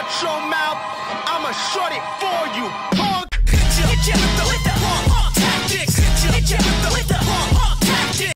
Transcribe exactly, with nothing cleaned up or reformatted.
shut your mouth. I'ma shut it for you, punk. Hit ya, hit ya,